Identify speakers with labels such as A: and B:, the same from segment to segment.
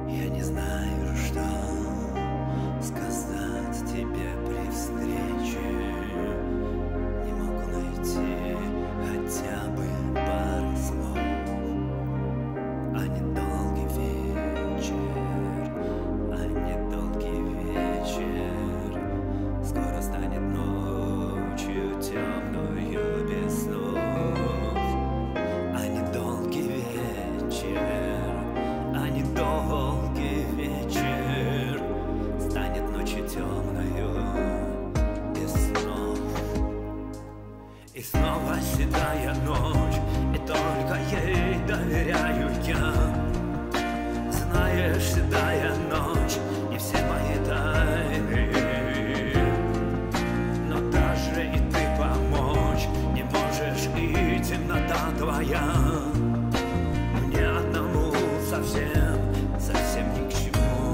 A: Я не знаю, что сказать тебе при встрече. Не могу найти хотя бы пару слов. А недолгий вечер, а недолгий вечер скоро станет ночью темную без снов. А недолгий вечер, а недолгий вечер станет ночью темною без снов. И снова седая ночь, и только ей доверяю я. Знаешь, седая ночь и все мои тайны, но даже и ты помочь не можешь, и темнота твоя мне одному совсем, совсем ни к чему.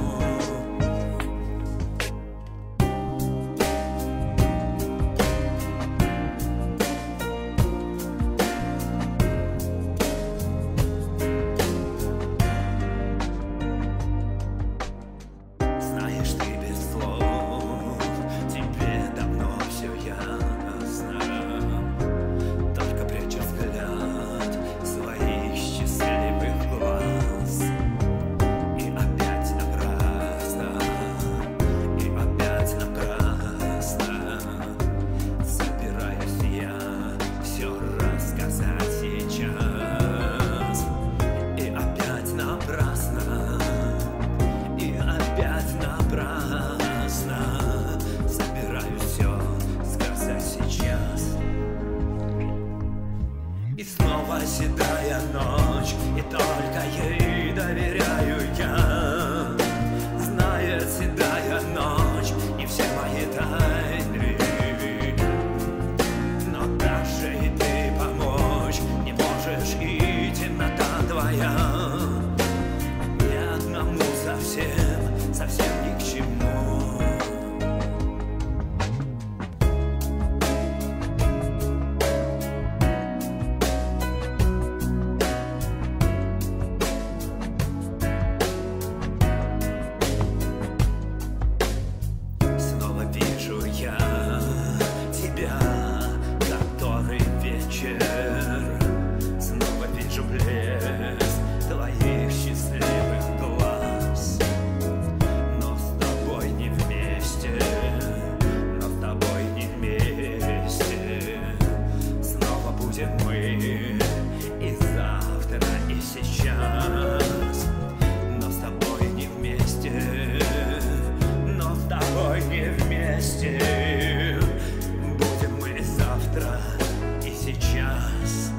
A: Знаешь, ты без слов, тебе давно все ясно. Только пряча взгляд своих счастливых глаз. И опять напрасно, и опять напрасно собираюсь я все рассказать сейчас. И опять напрасно, и опять напрасно собираюсь все сказать сейчас. И снова седая ночь, и только ей доверяю я. Знает седая ночь и все мои тайны, но даже и ты помочь не можешь, и темнота твоя мне одному совсем, совсем ни к чему. Снова вижу я тебя, который вечер. Снова вижу блеск твоих счастливых глаз. Но с тобой не вместе, но с тобой не вместе. Снова будем мы и завтра, и сейчас. Но с тобой не вместе, но с тобой не вместе. Будем мы и завтра, и сейчас.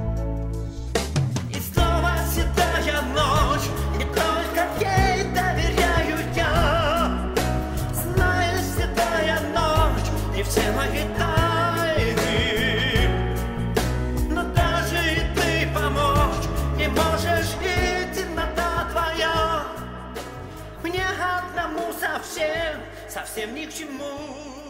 A: И снова седая ночь, и только ей доверяю я. Знаешь, седая ночь и все мои тайны, но даже и ты помочь не можешь, и темнота твоя мне одному совсем, совсем ни к чему.